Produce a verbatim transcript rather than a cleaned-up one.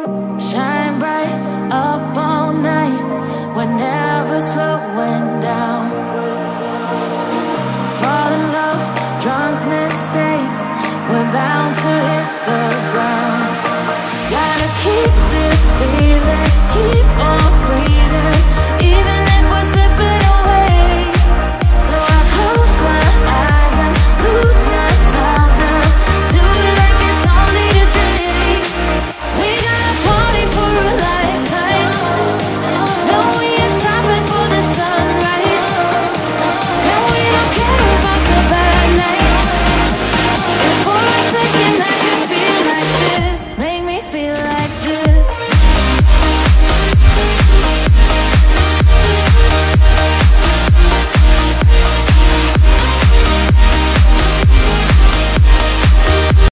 Shine bright up all night, we're never slowing down. Fall in love, drunk mistakes, we're bound to hit the ground. Gotta keep this feeling, keep on breathing.